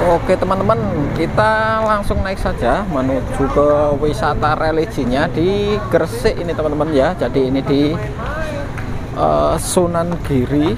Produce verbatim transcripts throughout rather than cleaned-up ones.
Oke teman-teman, kita langsung naik saja menuju ke wisata religinya di Gresik ini teman-teman ya. Jadi ini di uh, Sunan Giri.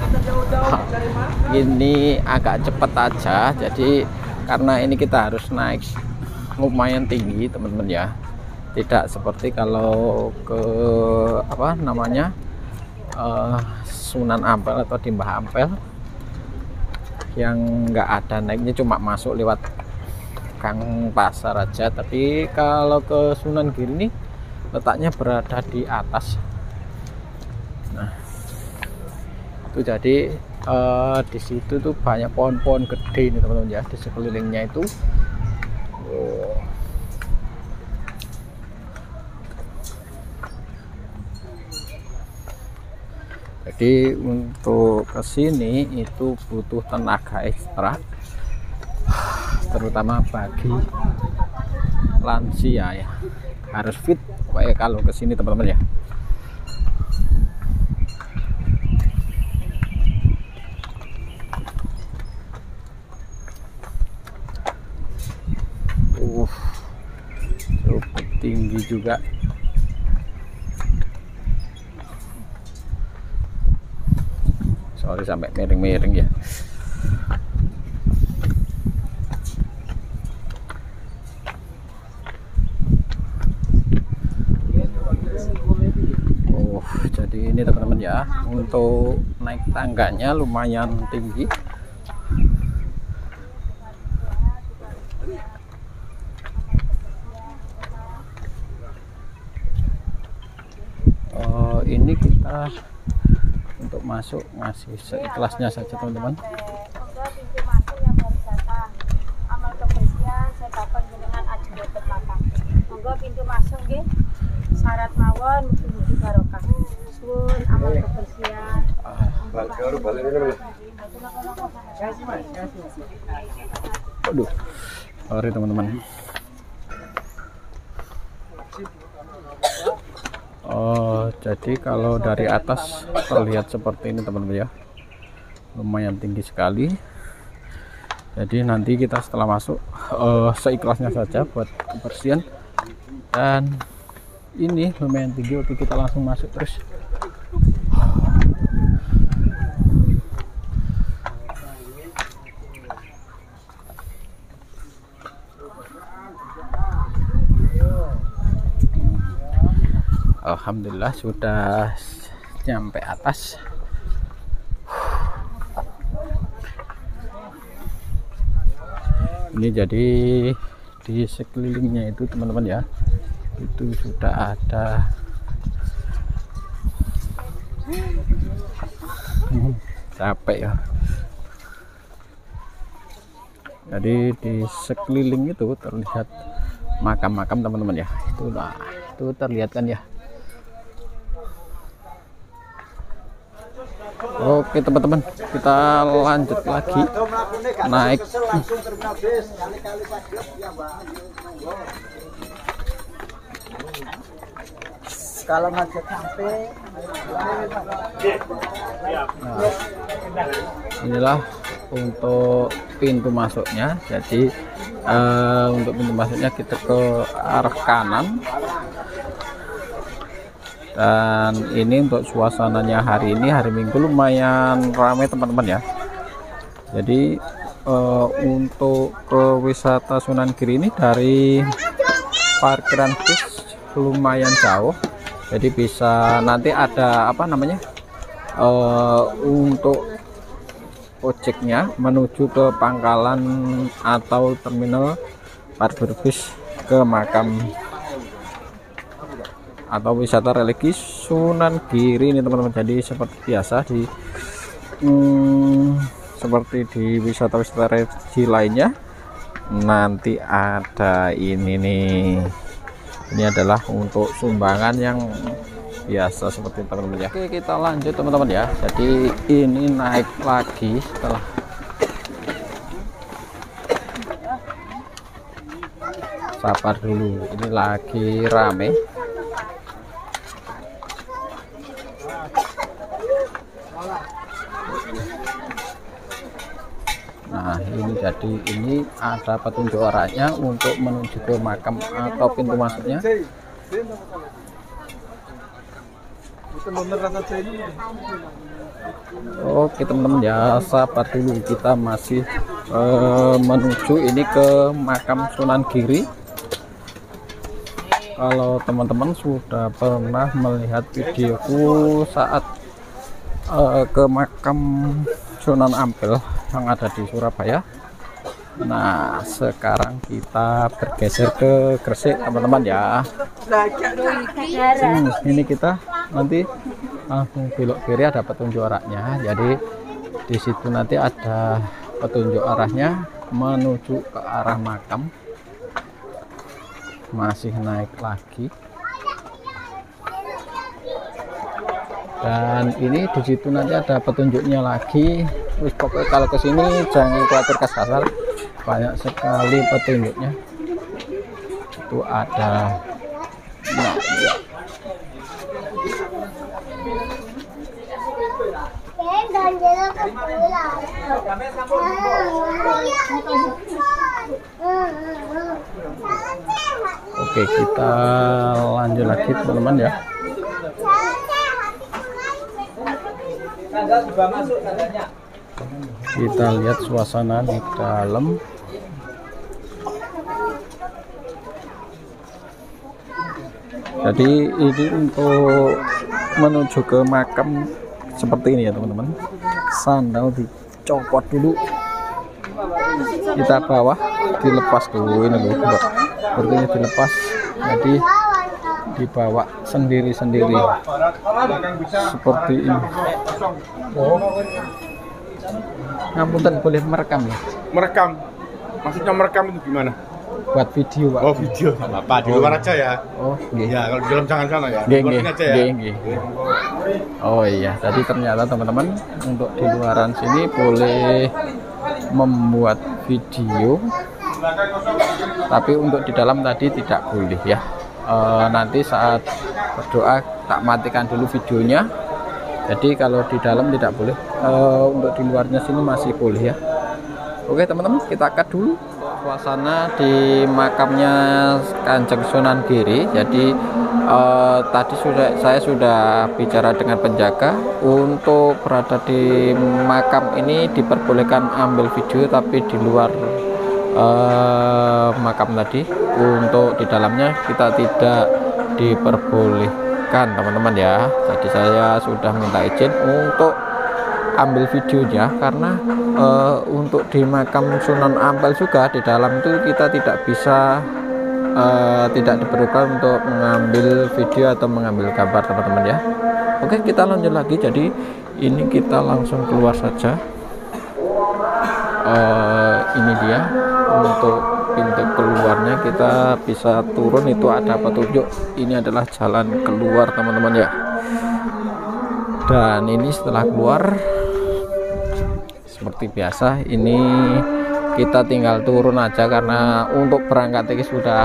Ini agak cepat aja, jadi karena ini kita harus naik lumayan tinggi teman-teman ya. Tidak seperti kalau ke apa namanya uh, Sunan Ampel atau di Mbah Ampel yang nggak ada naiknya, cuma masuk lewat gang pasar aja. Tapi kalau ke Sunan Giri ini letaknya berada di atas. Nah itu jadi uh, di situ tuh banyak pohon-pohon gede nih teman-teman ya, di sekelilingnya itu. Oh. Jadi untuk kesini itu butuh tenaga ekstra, terutama bagi lansia ya, harus fit kayak kalau kesini teman-teman ya. Uh, cukup tinggi juga. Sorry sampai miring-miring ya. Oh, jadi ini teman-teman ya, untuk naik tangganya lumayan tinggi. Oh, ini kita untuk masuk masih seikhlasnya saja teman-teman. Pintu masuk yang baru datang, amal kebersihan saya dapat dengan aju belakang. Monggo pintu masuk nggih. Syarat mawon mugi-mugi barokah. Suwun amal kebersihan. Aduh. Sorry teman-teman. Oh, jadi kalau dari atas terlihat seperti ini teman-teman ya, lumayan tinggi sekali. Jadi nanti kita setelah masuk uh, seikhlasnya saja buat kebersihan. Dan ini lumayan tinggi, oke kita langsung masuk terus. Alhamdulillah sudah nyampe atas. Ini jadi di sekelilingnya itu teman-teman ya, itu sudah ada hmm, capek ya. Jadi di sekeliling itu terlihat makam-makam teman-teman ya. Itulah, itu terlihat kan ya. Oke teman-teman, kita lanjut lagi naik. Kalau ngajak sampai Nah, inilah untuk pintu masuknya. Jadi uh, untuk pintu masuknya kita ke arah kanan. Dan ini untuk suasananya hari ini, hari Minggu, lumayan ramai teman-teman ya. Jadi uh, untuk ke wisata Sunan Giri ini dari parkiran bis lumayan jauh. Jadi bisa nanti ada apa namanya uh, untuk ojeknya menuju ke pangkalan atau terminal parkir bis ke makam atau wisata religi Sunan Giri ini teman-teman. Jadi seperti biasa di hmm, seperti di wisata-wisata religi lainnya, nanti ada ini nih. Ini adalah untuk sumbangan yang biasa seperti teman-teman ya. Oke kita lanjut teman-teman ya. Jadi ini naik lagi setelah sabar dulu, ini lagi rame. Nah ini jadi ini ada petunjuk arahnya untuk menuju ke makam atau pintu masuknya. Oke teman-teman ya, sabar dulu, kita masih eh, menuju ini ke makam Sunan Giri. Kalau teman-teman sudah pernah melihat videoku saat uh, ke makam Sunan Ampel yang ada di Surabaya, nah sekarang kita bergeser ke Gresik teman-teman ya. hmm, ini kita nanti langsung belok kiri, ada petunjuk arahnya, jadi di situ nanti ada petunjuk arahnya menuju ke arah makam. Masih naik lagi, dan ini di situ nanti ada petunjuknya lagi. Terus pokoknya kalau kesini jangan khawatir kasar, banyak sekali petunjuknya. Itu ada nah, ya. Oke, kita lanjut lagi teman-teman ya. Kita lihat suasana di dalam. Jadi ini untuk menuju ke makam seperti ini ya teman-teman. Sandal dicopot dulu, kita bawah dilepas dulu, ini loh mbak, seperti ini dilepas, jadi dibawa sendiri-sendiri seperti ini. Oh, ngapunten, boleh merekam ya? Merekam, maksudnya merekam itu gimana? Buat video pak. Oh video, apa di luar aja ya? Oh iya. Ya kalau di dalam jangan sana ya. Di luar aja ya. Geng, oh iya, jadi ternyata teman-teman untuk di luaran sini boleh membuat video, tapi untuk di dalam tadi tidak boleh ya. E, nanti saat berdoa tak matikan dulu videonya, jadi kalau di dalam tidak boleh, e, untuk di luarnya sini masih boleh ya. Oke teman-teman, kita cut dulu suasana di makamnya Kanjeng Sunan Giri. Jadi eh, tadi sudah saya sudah bicara dengan penjaga untuk berada di makam ini diperbolehkan ambil video, tapi di luar eh, makam tadi untuk di dalamnya kita tidak diperbolehkan teman-teman ya. Jadi saya sudah minta izin untuk ambil videonya, karena uh, untuk di makam Sunan Ampel juga di dalam itu kita tidak bisa uh, tidak diperlukan untuk mengambil video atau mengambil gambar teman-teman ya. Oke, kita lanjut lagi. Jadi ini kita langsung keluar saja. Uh, ini dia untuk pintu keluarnya, kita bisa turun, itu ada petunjuk, ini adalah jalan keluar teman-teman ya. Dan ini setelah keluar seperti biasa, ini kita tinggal turun aja karena untuk berangkat ini sudah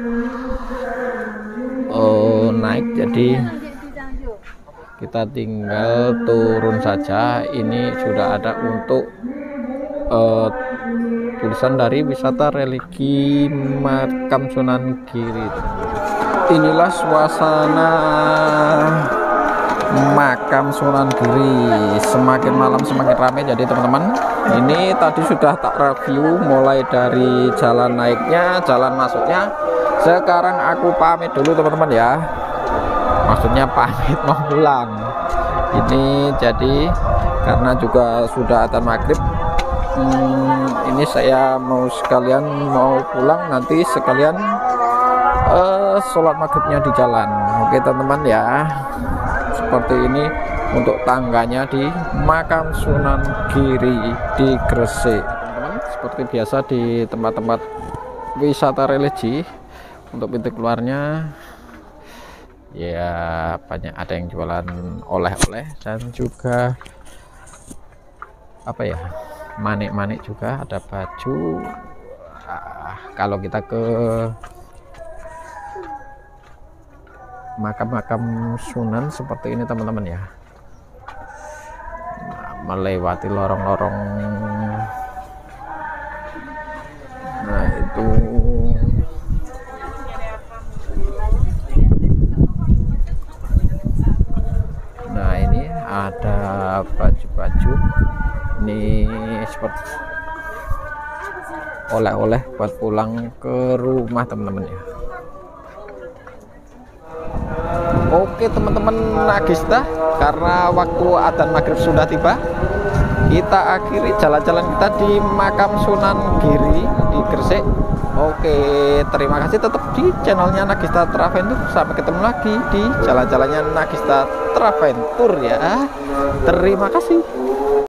oh, naik, jadi kita tinggal turun saja. Ini sudah ada untuk uh, tulisan dari wisata religi makam Sunan Giri. Inilah suasana makam Sunan Giri, semakin malam semakin ramai. Jadi teman-teman, ini tadi sudah tak review mulai dari jalan naiknya, jalan masuknya. Sekarang aku pamit dulu teman-teman ya, maksudnya pamit mau pulang. Ini jadi karena juga sudah adzan maghrib, hmm, ini saya mau sekalian mau pulang, nanti sekalian uh, sholat maghribnya di jalan. Oke teman-teman ya, seperti ini untuk tangganya di makam Sunan Giri di Gresik. Teman-teman, seperti biasa di tempat-tempat wisata religi, untuk pintu keluarnya ya banyak, ada yang jualan oleh-oleh dan juga apa ya, manik-manik juga, ada baju. Nah, kalau kita ke makam-makam Sunan seperti ini teman-teman ya, nah, melewati lorong-lorong gitu. Nah ini ada baju-baju, ini seperti oleh-oleh buat pulang ke rumah teman-teman ya. Oke teman-teman Nagista, karena waktu adzan maghrib sudah tiba, kita akhiri jalan-jalan kita di makam Sunan Giri di Gresik. Oke, terima kasih, tetap di channelnya Nagista Traventur. Sampai ketemu lagi di jalan-jalannya Nagista Traventur ya. Terima kasih.